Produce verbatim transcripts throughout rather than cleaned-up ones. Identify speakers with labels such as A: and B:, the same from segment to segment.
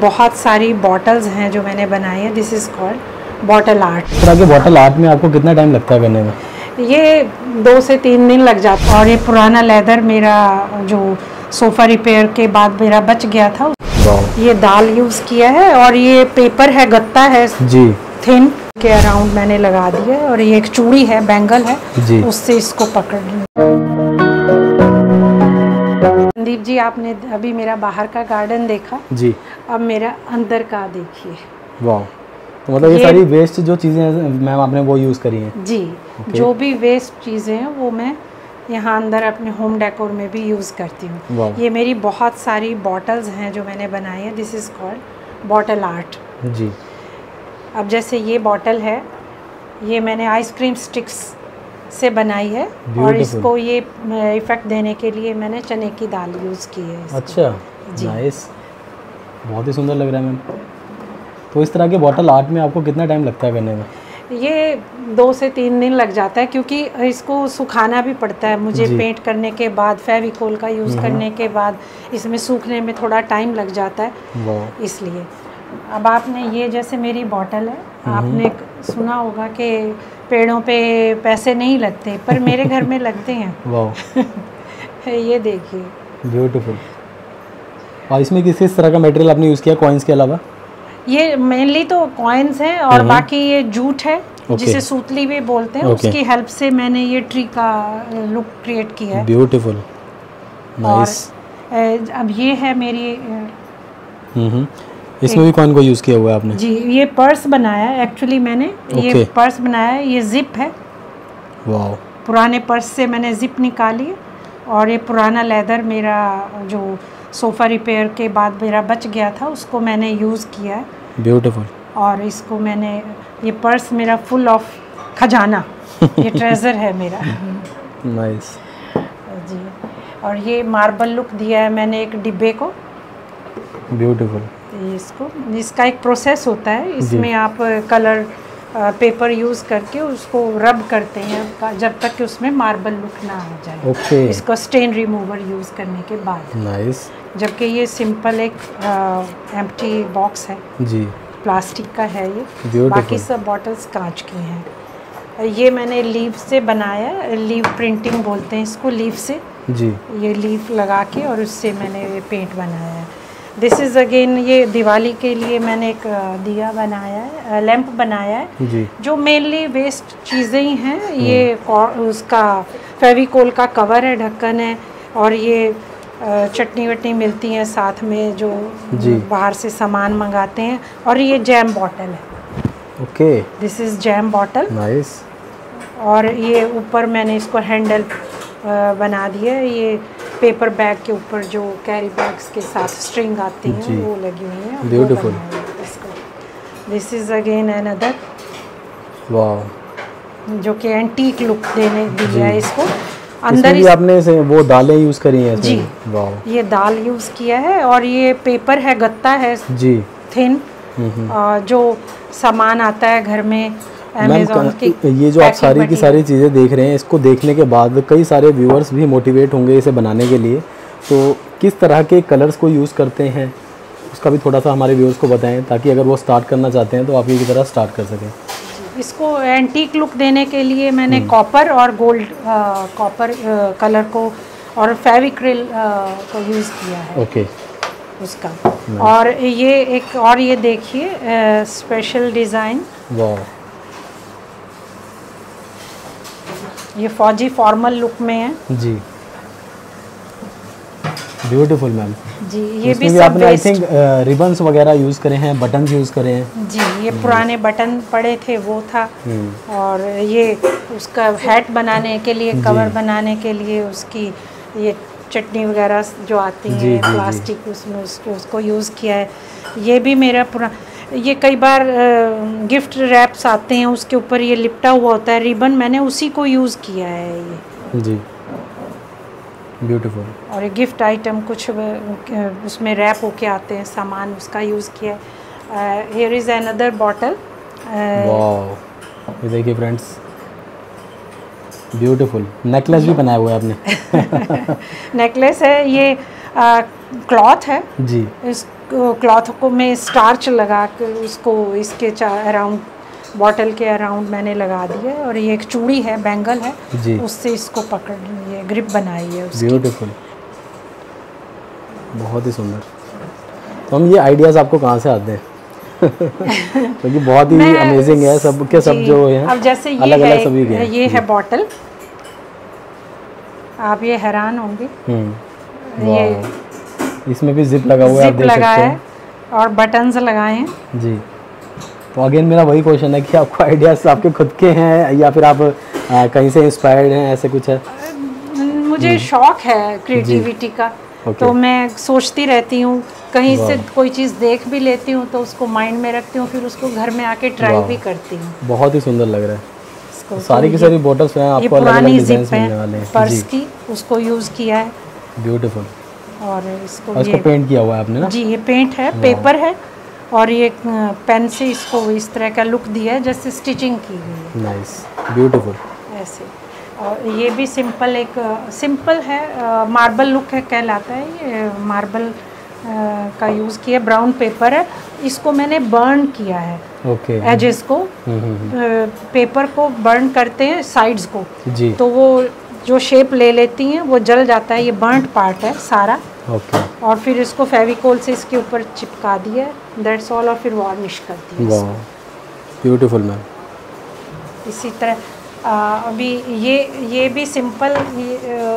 A: बहुत सारी बॉटल्स हैं जो मैंने बनाई है। This is called bottle art.
B: इस तरह के बॉटल आर्ट में आपको कितना टाइम लगता है करने में?
A: ये दो से तीन दिन लग जाता है। और ये पुराना लेदर मेरा जो सोफ़ा रिपेयर के बाद मेरा बच गया था, ये दाल यूज़ किया है। और ये पेपर है, गत्ता है
B: जी,
A: थिन के अराउंड मैंने लगा दिया है। और ये एक चूड़ी है, बैंगल है
B: जी,
A: उससे इसको पकड़ लिया। संदीप जी, आपने अभी मेरा बाहर का गार्डन देखा
B: जी,
A: अब मेरा अंदर का देखिए।
B: वाह, तो मतलब ये, ये सारी वेस्ट जो चीज़ें हैं मैम आपने वो यूज़ करी हैं?
A: जी, okay. जो भी वेस्ट चीज़ें हैं वो मैं यहाँ अंदर अपने होम डेकोर में भी यूज़ करती हूँ। ये मेरी बहुत सारी बॉटल्स हैं जो मैंने बनाई है। This is called bottle art.
B: जी,
A: अब जैसे ये बॉटल है, ये मैंने आइसक्रीम स्टिक्स से बनाई है। और इसको ये इफ़ेक्ट देने के लिए मैंने चने की दाल यूज़ की है।
B: अच्छा, नाइस, बहुत ही सुंदर लग रहा है मैम। तो इस तरह के बॉटल आर्ट में आपको कितना टाइम लगता है करने में?
A: ये दो से तीन दिन लग जाता है, क्योंकि इसको सुखाना भी पड़ता है मुझे। पेंट करने के बाद, फेविकोल का यूज़ करने के बाद इसमें सूखने में थोड़ा टाइम लग जाता है, इसलिए। अब आपने ये जैसे मेरी बॉटल है, आपने सुना होगा कि पेड़ों पे पैसे नहीं लगते, पर मेरे घर में लगते हैं। वाह ये देखिए,
B: ब्यूटीफुल। और इसमें किस किस तरह का मटेरियल आपने यूज़ किया कॉइन्स के अलावा?
A: ये मेनली तो कॉइन्स हैं और बाकी ये जूट है, okay. जिसे सूतली भी बोलते हैं, okay. उसकी हेल्प से मैंने ये ट्री का लुक क्रिएट किया है।
B: Beautiful, nice.
A: और अब ये है मेरी,
B: हम्म, इसमें भी कॉइन को यूज़ किया हुआ है आपने?
A: जी, ये पर्स बनाया है एक्चुअली मैंने। okay. ये पर्स बनाया है, ये जिप है।
B: वाह,
A: पुराने पर्स से मैंने जिप निकाली। और ये पुराना लेदर मेरा जो सोफ़ा रिपेयर के बाद मेरा बच गया था, उसको मैंने यूज़ किया है।
B: ब्यूटीफुल।
A: और इसको मैंने, ये पर्स मेरा फुल ऑफ खजाना, ये ट्रेजर है मेरा।
B: नाइस
A: जी। और ये मार्बल लुक दिया है मैंने एक डिब्बे को।
B: ब्यूटीफुल।
A: इसको, इसका एक प्रोसेस होता है, इसमें आप कलर पेपर यूज़ करके उसको रब करते हैं जब तक कि उसमें मार्बल लुक ना आ जाए।
B: ओके।
A: इसको स्टेन रिमूवर यूज़ करने के बाद।
B: नाइस।
A: जबकि ये सिंपल एक एम्प्टी बॉक्स है जी, प्लास्टिक का है ये। बाकी सब बॉटल्स कांच की हैं। ये मैंने लीफ से बनाया, लीफ प्रिंटिंग बोलते हैं इसको, लीफ से जी, ये लीफ लगा के और उससे मैंने पेंट बनाया है। दिस इज़ अगेन, ये दिवाली के लिए मैंने एक दिया बनाया है, लैंप बनाया है जी, जो मेनली वेस्ट चीज़ें ही हैं। ये उसका फेविकोल का कवर है, ढक्कन है। और ये चटनी वटनी मिलती हैं साथ में जो बाहर से सामान मंगाते हैं। और ये जैम बॉटल है।
B: Okay,
A: this is jam bottle.
B: Nice.
A: और ये ऊपर मैंने इसको हैंडल बना दिया है। ये पेपर बैग के ऊपर जो कैरी बैग्स के साथ स्ट्रिंग आती हैं वो लगी हुई है।
B: Beautiful.
A: This is again another,
B: वाह, जो
A: कि एंटीक लुक देने दिया है इसको।
B: अंदर इस आपने से वो दालें यूज़ करी हैं
A: जी, वाह, ये दाल यूज़ किया है। और ये पेपर है, गत्ता है जी, थिन, जो सामान आता है घर में अमेज़न की।
B: ये जो आप सारी की सारी चीज़ें देख रहे हैं, इसको देखने के बाद कई सारे व्यूअर्स भी मोटिवेट होंगे इसे बनाने के लिए। तो किस तरह के कलर्स को यूज़ करते हैं उसका भी थोड़ा सा हमारे व्यूअर्स को बताएं, ताकि अगर वो स्टार्ट करना चाहते हैं तो आप ये की तरह स्टार्ट कर सकें।
A: इसको एंटीक लुक देने के लिए मैंने कॉपर और गोल्ड कॉपर कलर को और फेविक्रिल को यूज़ किया है।
B: ओके,
A: उसका। और ये एक और ये देखिए स्पेशल डिज़ाइन,
B: वाह,
A: ये फौजी फॉर्मल लुक में है जी।
B: ब्यूटीफुल मैम
A: जी। ये भी सब
B: आपने आई थिंक रिबन्स वगैरह यूज़ करे हैं, बटन्स यूज़ करे हैं
A: जी। ये पुराने बटन पड़े थे वो था। और ये उसका हैट बनाने के लिए, कवर बनाने के लिए उसकी ये चटनी वगैरह जो आती है प्लास्टिक, उसमें उसको उसको यूज़ किया है। ये भी मेरा पूरा, ये कई बार गिफ्ट रैप्स आते हैं उसके ऊपर ये लिपटा हुआ होता है रिबन, मैंने उसी को यूज़ किया है ये जी।
B: ब्यूटीफुल।
A: और ये गिफ्ट आइटम कुछ उसमें रैप होके आते हैं सामान, उसका यूज़ किया है। Here is another bottle.
B: Wow, ये देखिए फ्रेंड्स, ब्यूटीफुल। नेकलेस भी बनाया हुआ है आपने।
A: नेकलेस है ये, क्लॉथ है
B: जी।
A: इस क्लॉथ को मैं स्टार्च लगा कर उसको इसके अराउंड बॉटल के अराउंड मैंने लगा दिया। और ये एक चूड़ी है, बैंगल है जी, उससे इसको पकड़ ये ग्रिप बनाई है उसकी।
B: ब्यूटीफुल, बहुत ही सुंदर। तो हम ये आइडियाज़ आपको कहाँ से आते हैं? क्योंकि तो बहुत ही अमेजिंग है सब के सब जो है।
A: अब जैसे ये
B: अलग
A: है,
B: अलग सभी के
A: ये है बॉटल, आप ये हैरान होंगे,
B: ये इसमें भी जिप लगा हुआ है, आप देख सकते हैं,
A: और बटन्स लगाए हैं जी।
B: तो अगेन मेरा वही क्वेश्चन है कि आपको आइडियाज आपके खुद के हैं या फिर आप आ, कहीं से इंस्पायर्ड हैं, ऐसे कुछ है?
A: मुझे शौक है क्रिएटिविटी का, तो मैं सोचती रहती हूँ, कहीं से कोई चीज़ देख भी लेती हूँ तो उसको माइंड में रखती हूँ, फिर उसको घर में आके ट्राई भी करती हूँ।
B: बहुत ही सुंदर लग रहा है। सारी की सारी बोटल्स हैं आपको अलग अलग डिजाइन मिलने वाले हैं।
A: पर्स की उसको यूज़ किया है,
B: ब्यूटीफुल।
A: और इसको
B: इसको पेंट किया हुआ है आपने ना?
A: जी, ये पेंट है, पेपर है, और ये पेन से इसको इस तरह का लुक दिया है जैसे स्टिचिंग की हुई है।
B: Nice, beautiful.
A: ऐसे, और ये भी सिंपल, एक सिंपल है, मार्बल लुक है कहलाता है ये, मार्बल का यूज़ किया, ब्राउन पेपर है, इसको मैंने बर्न किया है।
B: ओके,
A: एजेस को, पेपर को बर्न करते हैं साइड्स को
B: जी,
A: तो वो जो शेप ले लेती हैं वो जल जाता है, ये बर्न्ड पार्ट है सारा।
B: ओके, और
A: फिर इसको फेविकोल से इसके ऊपर चिपका दिया, दैट्स ऑल, और फिर वार्निश कर दिया।
B: Beautiful ma'am.
A: इसी तरह आ, अभी ये ये भी सिंपल, ये आ,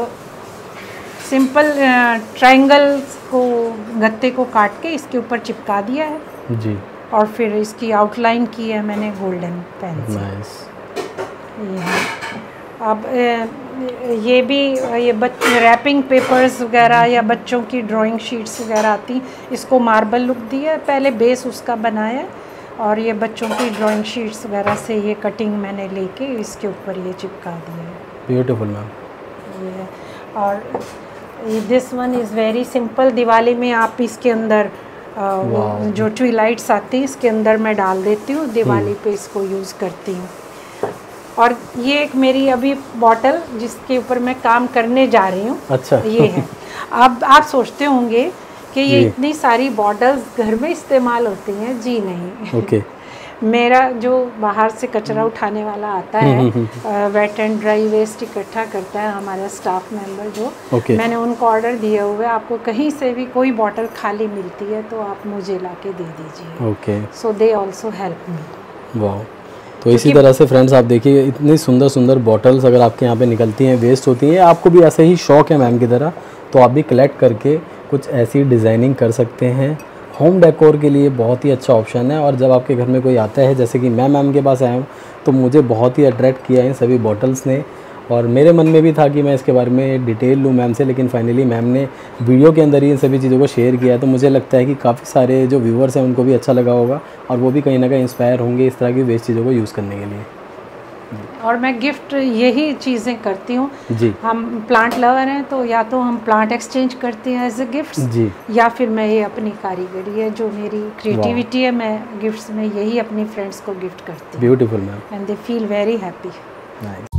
A: सिंपल ट्रायंगल को, गत्ते को काट के इसके ऊपर चिपका दिया है जी, और फिर इसकी आउटलाइन की है मैंने गोल्डन पेन से। नाइस। ये है। अब ये भी, ये बच्चे रैपिंग पेपर्स वगैरह या बच्चों की ड्राइंग शीट्स वगैरह आती, इसको मार्बल लुक दिया, पहले बेस उसका बनाया, और ये बच्चों की ड्राइंग शीट्स वगैरह से ये कटिंग मैंने लेके इसके ऊपर ये चिपका दिया है।
B: Beautiful ma'am.
A: ये, और this one is very simple, Diwali में आप इसके अंदर आ, वो जो ट्विलाइट्स आती हैं इसके अंदर मैं डाल देती हूँ, दिवाली पे इसको यूज़ करती हूँ। और ये एक मेरी अभी बॉटल जिसके ऊपर मैं काम करने जा रही हूँ, अच्छा ये है। अब आप सोचते होंगे कि ये इतनी सारी बॉटल्स घर में इस्तेमाल होती हैं, जी नहीं। ओके। मेरा जो बाहर से कचरा उठाने वाला आता है, वेट एंड ड्राई वेस्ट इकट्ठा करता है हमारा स्टाफ मेंबर जो, okay. मैंने उनको ऑर्डर दिए हुए, आपको कहीं से भी कोई बॉटल खाली मिलती है तो आप मुझे लाके दे दीजिए। Okay, so they also help me.
B: वाह। तो इसी तरह से फ्रेंड्स आप देखिए, इतनी सुंदर सुंदर बॉटल्स अगर आपके यहाँ पे निकलती हैं, वेस्ट होती हैं, आपको भी ऐसे ही शौक है मैम की तरह, तो आप भी कलेक्ट करके कुछ ऐसी डिज़ाइनिंग कर सकते हैं। होम डेकोर के लिए बहुत ही अच्छा ऑप्शन है। और जब आपके घर में कोई आता है, जैसे कि मैं मैम के पास आया हूँ, तो मुझे बहुत ही अट्रैक्ट किया इन सभी बॉटल्स ने, और मेरे मन में भी था कि मैं इसके बारे में डिटेल लूँ मैम से, लेकिन फाइनली मैम ने वीडियो के अंदर ही इन सभी चीज़ों को शेयर किया। तो मुझे लगता है कि काफ़ी सारे जो व्यूअर्स हैं उनको भी अच्छा लगा होगा, और वो भी कहीं ना कहीं इंस्पायर होंगे इस तरह की वेस्ट चीज़ों को यूज़ करने के लिए।
A: और मैं गिफ्ट यही चीज़ें करती हूँ जी। हम प्लांट लवर हैं तो या तो हम प्लांट एक्सचेंज करते हैं एज ए गिफ्ट जी, या फिर मैं ये अपनी कारीगरी है, जो मेरी क्रिएटिविटी है, मैं गिफ्ट्स में यही अपनी फ्रेंड्स को गिफ्ट करती हूँ।
B: Beautiful ma'am,
A: and they feel very happy.
B: Nice.